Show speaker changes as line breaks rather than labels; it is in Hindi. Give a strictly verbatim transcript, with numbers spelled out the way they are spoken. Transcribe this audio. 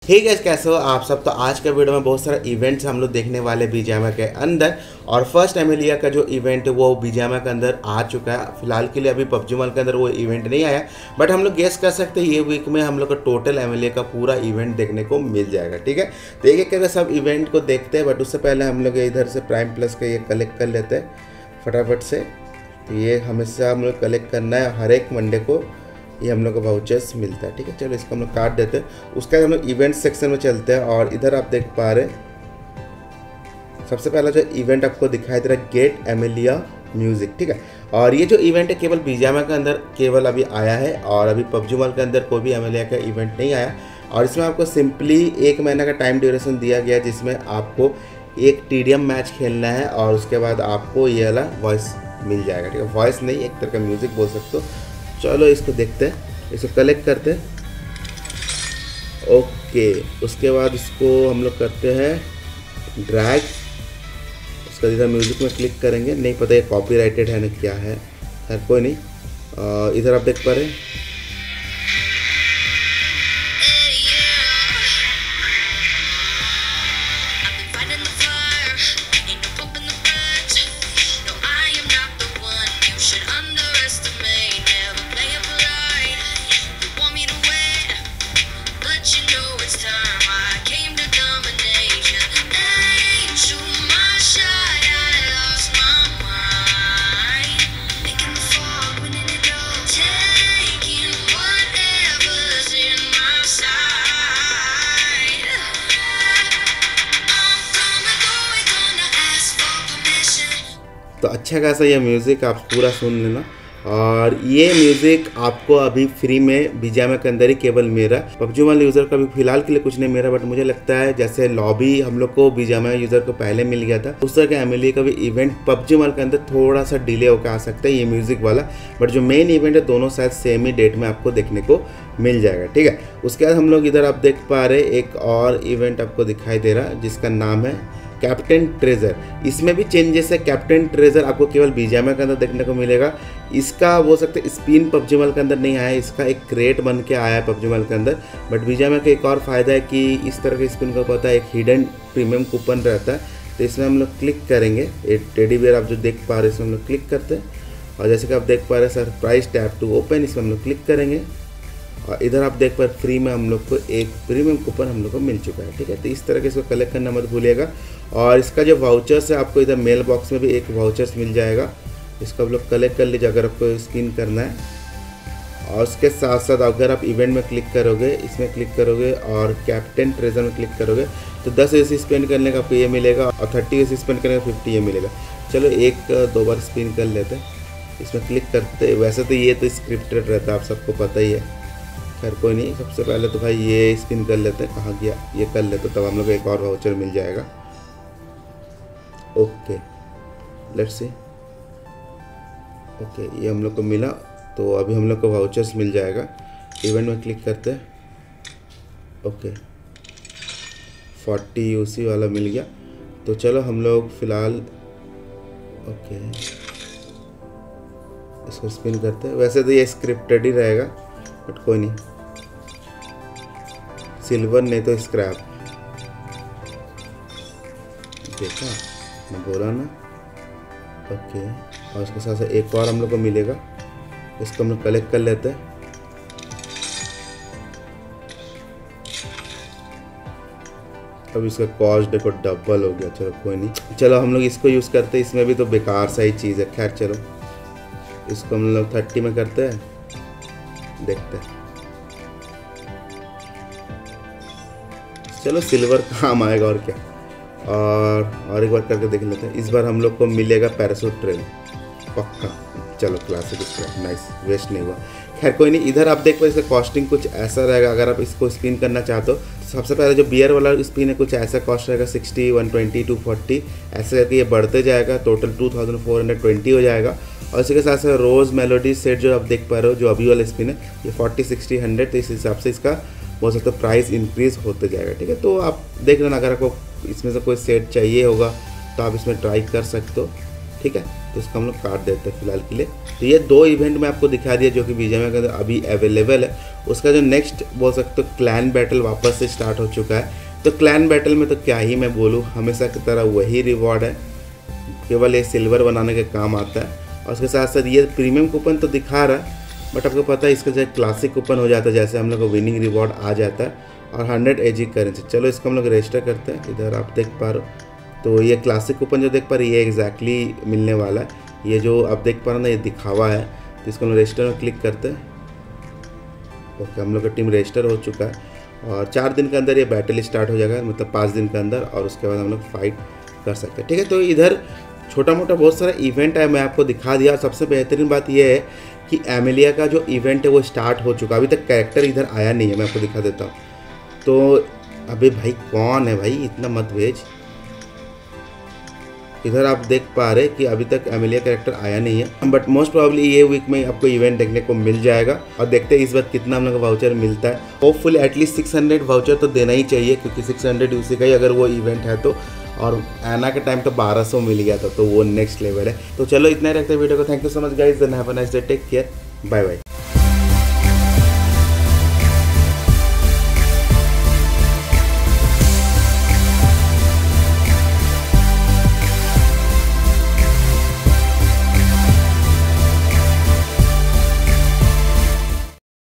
हे गाइस, कैसे हो आप सब। तो आज का वीडियो में बहुत सारा इवेंट्स हम लोग देखने वाले बीजीएमआई के अंदर। और फर्स्ट एमिलिया का जो इवेंट है वो बीजीएमआई के अंदर आ चुका है। फिलहाल के लिए अभी पबजी मोबाइल के अंदर वो इवेंट नहीं आया, बट हम लोग गेस कर सकते हैं ये वीक में हम लोग का टोटल एमिलिया का पूरा इवेंट देखने को मिल जाएगा। ठीक है, तो एक एक करके सब इवेंट को देखते हैं, बट उससे पहले हम लोग इधर से प्राइम प्लस का ये कलेक्ट कर लेते हैं फटाफट से। तो ये हमेशा हम लोग कलेक्ट करना है, हर एक मंडे को ये हम लोग को वाउचर्स मिलता है। ठीक है, चलो इसको हम लोग काट देते हैं। उसके बाद हम लोग इवेंट सेक्शन में चलते हैं और इधर आप देख पा रहे सबसे पहला जो इवेंट आपको दिखाई दे रहा है गेट एमिलिया म्यूजिक। ठीक है, और ये जो इवेंट है केवल बीजीएमआई के अंदर केवल अभी आया है और अभी पबजी मोबाइल के अंदर कोई भी एमिलिया का इवेंट नहीं आया। और इसमें आपको सिंपली एक महीने का टाइम ड्यूरेशन दिया गया है, जिसमें आपको एक टीडीएम मैच खेलना है और उसके बाद आपको ये वाला वॉइस मिल जाएगा। ठीक है, वॉइस नहीं, एक तरह का म्यूज़िक बोल सकते हो। चलो इसको देखते हैं, इसको कलेक्ट करते हैं। ओके, उसके बाद इसको हम लोग करते हैं ड्रैग। उसका इधर म्यूज़िक में क्लिक करेंगे, नहीं पता ये कॉपीराइटेड है ना क्या है, खैर कोई नहीं। इधर आप देख पा रहे हैं तो अच्छा खासा ये म्यूज़िक आप पूरा सुन लेना। और ये म्यूज़िक आपको अभी फ्री में बीजीएमआई के अंदर ही केवल मेरा पबजी मोबाइल यूज़र का भी फिलहाल के लिए कुछ नहीं मेरा, बट मुझे लगता है जैसे लॉबी हम लोग को बीजीएमआई यूज़र को पहले मिल गया था, उस तरह के एमिलिया का भी इवेंट पबजी मोबाइल के अंदर थोड़ा सा डिले होकर आ सकता है ये म्यूज़िक वाला, बट जो मेन इवेंट है दोनों शायद सेम ही डेट में आपको देखने को मिल जाएगा। ठीक है, उसके बाद हम लोग इधर आप देख पा रहे एक और इवेंट आपको दिखाई दे रहा है जिसका नाम है कैप्टन ट्रेजर। इसमें भी चेंजेस है। कैप्टन ट्रेजर आपको केवल बीजीएमआई के अंदर देखने को मिलेगा। इसका बोल सकते हैं स्पिन पबजी मोबाइल के अंदर नहीं आया है, इसका एक क्रेट बन के आया है पबजी मोबाइल के अंदर। बट बीजीएमआई का एक और फायदा है कि इस तरह के स्पिन का पता है एक हिडन प्रीमियम कूपन रहता है। तो इसमें हम लोग क्लिक करेंगे, एक टेडी बियर आप जो देख पा रहे हैं इसमें हम लोग क्लिक करते हैं और जैसे कि आप देख पा रहे हैं सरप्राइज टैप टू ओपन, इसमें हम लोग क्लिक करेंगे और इधर आप देख पा फ्री में हम लोग को एक प्रीमियम कूपन हम लोग को मिल चुका है। ठीक है, तो इस तरह के इसको कलेक्ट करना मत भूलिएगा। और इसका जो वाउचर्स है आपको इधर मेल बॉक्स में भी एक वाउचर्स मिल जाएगा, इसको आप लोग कलेक्ट कर लीजिए अगर आपको स्किन करना है। और उसके साथ साथ अगर आप इवेंट में क्लिक करोगे, इसमें क्लिक करोगे और कैप्टन ट्रेजर में क्लिक करोगे तो दस यूसी स्पेंड करने का आपको ये मिलेगा और थर्टी यूसी स्पेंड करने का फिफ्टी ये मिलेगा। चलो एक दो बार स्पिन कर लेते हैं, इसमें क्लिक करते। वैसे तो ये तो स्क्रिप्टेड रहता है, आप सबको पता ही है, खैर कोई नहीं। सबसे पहले तो भाई ये स्पिन कर लेते हैं, कहाँ गया, ये कर लेते तब हम लोग को एक और वाउचर मिल जाएगा। Okay, let's see. ओके, ये हम लोग को मिला, तो अभी हम लोग को वाउचर्स मिल जाएगा। इवेंट में क्लिक करते हैं। ओके, फोर्टी यूसी वाला मिल गया। तो चलो हम लोग फिलहाल ओके इसको स्पिन करते हैं। वैसे तो ये स्क्रिप्टेड ही रहेगा, बट कोई नहीं। सिल्वर नहीं तो स्क्रैप, देखा मैं बोला ना। ओके, और उसके साथ साथ एक और हम लोग को मिलेगा, इसको हम लोग कलेक्ट कर लेते हैं। अब इसका कॉस्ट देखो डबल हो गया, चलो कोई नहीं। चलो हम लोग इसको यूज़ करते हैं, इसमें भी तो बेकार सा ही चीज़ है। खैर चलो इसको हम लोग थर्टी में करते हैं, देखते हैं। चलो सिल्वर काम आएगा और क्या। और और एक बार करके देख लेते हैं। इस बार हम लोग को मिलेगा पैराशूट ट्रेन पक्का। चलो क्लासिक स्क्रैप, नाइस, वेस्ट नहीं हुआ। खैर कोई नहीं। इधर आप देख पाए इसका कॉस्टिंग कुछ ऐसा रहेगा। अगर आप इसको स्पिन करना चाहते हो तो सबसे पहले जो बियर वाला स्पिन है कुछ ऐसा कॉस्ट रहेगा, sixty, one twenty, two forty, ऐसे करके ये बढ़ते जाएगा। Total two thousand four hundred twenty हो जाएगा। और इसी के साथ साथ रोज़ मेलोडी सेट जो आप देख पा रहे हो, जो अभी वाला स्पिन है, ये फोर्टी, सिक्सटी, हंड्रेड, तो इस हिसाब से इसका हो सकता है प्राइस इंक्रीज़ होते जाएगा। ठीक है, तो आप देख लेना, अगर आपको इसमें से कोई सेट चाहिए होगा तो आप इसमें ट्राई कर सकते हो। ठीक ठीक है। तो इसको हम लोग काट देते हैं फिलहाल के लिए। तो ये दो इवेंट मैं आपको दिखा दिया जो कि बीजीएमआई के अंदर अभी अवेलेबल है। उसका जो नेक्स्ट बोल सकते हो क्लैन बैटल वापस से स्टार्ट हो चुका है। तो क्लैन बैटल में तो क्या ही मैं बोलूँ, हमेशा की तरह वही रिवॉर्ड है, केवल ये सिल्वर बनाने के काम आता है। और उसके साथ साथ ये प्रीमियम कूपन तो दिखा रहा है, बट आपको पता है इसका जो क्लासिक कूपन हो जाता है, जैसे हम लोग को विनिंग रिवॉर्ड आ जाता है और हंड्रेड एजी करेंसी। चलो इसको हम लोग रजिस्टर करते हैं। इधर आप देख पा रहे हो, तो ये क्लासिक कूपन जो देख पा रहे ये एग्जैक्टली मिलने वाला है। ये जो आप देख पा रहे ना, ये दिखावा है। तो इसको हम रजिस्टर में क्लिक करते हैं। ओके, हम लोग का टीम रजिस्टर हो चुका है और चार दिन के अंदर ये बैटल स्टार्ट हो जाएगा, मतलब पाँच दिन के अंदर, और उसके बाद हम लोग फाइट कर सकते हैं, ठीक है। तो इधर छोटा मोटा बहुत सारा इवेंट है, मैं आपको दिखा दिया। सबसे बेहतरीन बात यह है कि एमिलिया का जो इवेंट है वो स्टार्ट हो चुका है। अभी तक कैरेक्टर इधर आया नहीं है, मैं आपको दिखा देता हूँ। तो अबे भाई कौन है भाई, इतना मत भेज। इधर आप देख पा रहे कि अभी तक एमिलिया कैरेक्टर आया नहीं है, बट मोस्ट प्रोबेबली ये वीक में आपको इवेंट देखने को मिल जाएगा। और देखते हैं इस बार कितना हम लोग का वाउचर मिलता है। Hopefully at least six hundred voucher तो देना ही चाहिए, क्योंकि सिक्स हंड्रेड उसी का ही अगर वो इवेंट है तो। और एना के टाइम तो बारह सौ मिल गया था, तो वो नेक्स्ट लेवल है। तो चलो इतना ही रखते हैं वीडियो को। Thank you so much guys, then have a nice day, take care, bye bye.